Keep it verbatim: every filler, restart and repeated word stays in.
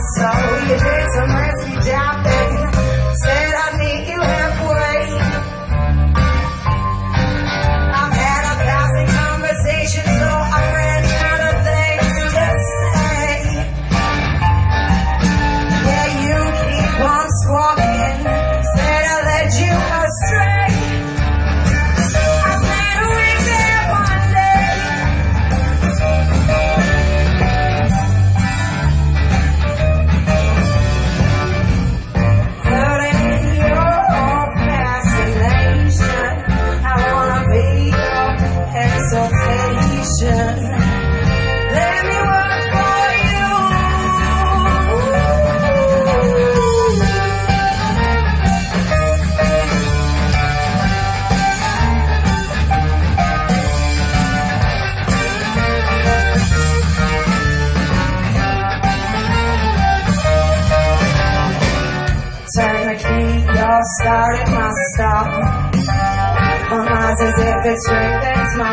soul. You did some risky jumping, said I'd meet you halfway. I've had a thousand conversations, so I ran out of things to say. Yeah, you keep on squawking, said I led you astray. I said we'd there one day. Flirting your fascination, I wanna be your exaltation. Let me work for you. Turn the key, you're starting my stop. My mind's as if it's ripped, it's my